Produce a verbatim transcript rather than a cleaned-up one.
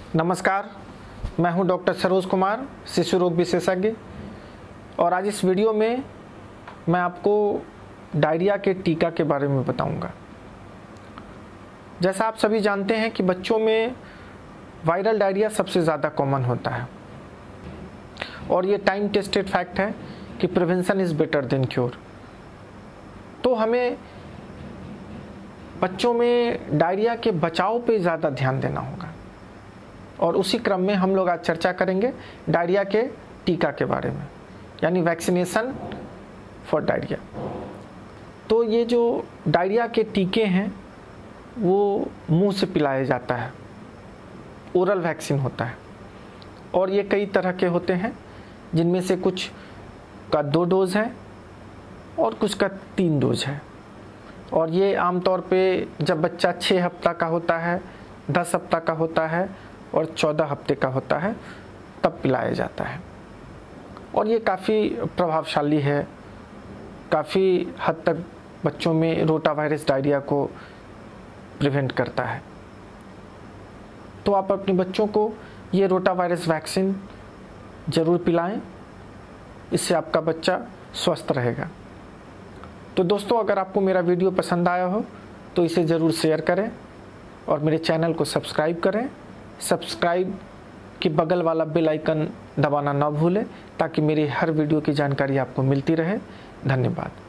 नमस्कार, मैं हूं डॉक्टर सरोज कुमार, शिशु रोग विशेषज्ञ। और आज इस वीडियो में मैं आपको डायरिया के टीका के बारे में बताऊंगा। जैसा आप सभी जानते हैं कि बच्चों में वायरल डायरिया सबसे ज़्यादा कॉमन होता है और ये टाइम टेस्टेड फैक्ट है कि prevention is better than cure. तो हमें बच्चों में डायरिया के बचाव पे ज़्यादा ध्यान देना होगा और उसी क्रम में हम लोग आज चर्चा करेंगे डायरिया के टीका के बारे में, यानी वैक्सीनेशन फॉर डायरिया। तो ये जो डायरिया के टीके हैं वो मुंह से पिलाया जाता है, ओरल वैक्सीन होता है और ये कई तरह के होते हैं, जिनमें से कुछ का दो डोज है और कुछ का तीन डोज है। और ये आमतौर पे जब बच्चा छः हफ्ता का होता है, दस हफ्ता का होता है और चौदह हफ्ते का होता है तब पिलाया जाता है। और ये काफ़ी प्रभावशाली है, काफ़ी हद तक बच्चों में रोटा वायरस डायरिया को प्रिवेंट करता है। तो आप अपने बच्चों को ये रोटा वायरस वैक्सीन ज़रूर पिलाएं, इससे आपका बच्चा स्वस्थ रहेगा। तो दोस्तों, अगर आपको मेरा वीडियो पसंद आया हो तो इसे ज़रूर शेयर करें और मेरे चैनल को सब्सक्राइब करें। सब्सक्राइब के बगल वाला बेल आइकन दबाना ना भूलें ताकि मेरी हर वीडियो की जानकारी आपको मिलती रहे। धन्यवाद।